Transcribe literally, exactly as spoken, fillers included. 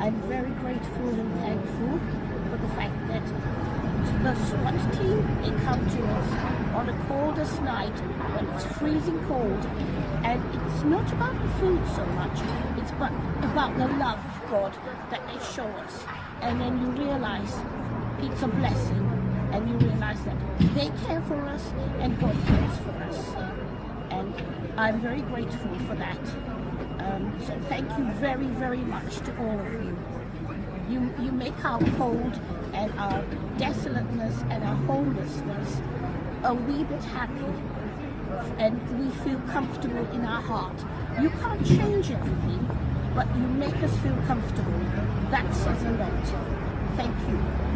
I'm very grateful and thankful for the fact that the SWAT team, they come to us on the coldest night when it's freezing cold, and it's not about the food so much, it's but about the love of God that they show us. And then you realize it's a blessing, and you realize that they care for us and God cares for us. And I'm very grateful for that. Um, so thank you very, very much to all of you. You, you make our cold and our desolateness and our homelessness a wee bit happy, and we feel comfortable in our heart. You can't change everything, but you make us feel comfortable. That says a lot. Thank you.